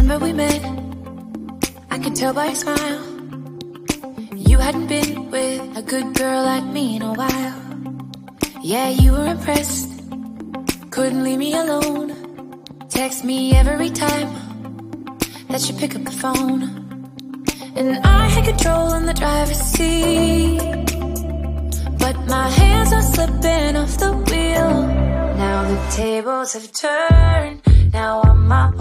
Remember we met, I could tell by your smile. You hadn't been with a good girl like me in a while. Yeah, you were impressed, couldn't leave me alone. Text me every time that you pick up the phone. And I had control in the driver's seat, but my hands are slipping off the wheel. Now the tables have turned, now I'm my